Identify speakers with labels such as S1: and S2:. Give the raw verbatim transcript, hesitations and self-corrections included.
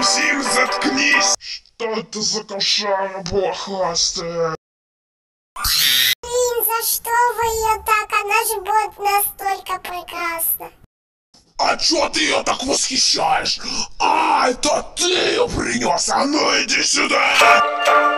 S1: Зим, заткнись! Что это за кошара блохастая?
S2: Блин, за что вы ее так? Она же будет настолько прекрасна.
S1: А чё ты ее так восхищаешь? А, это ты ее принес? А ну иди сюда!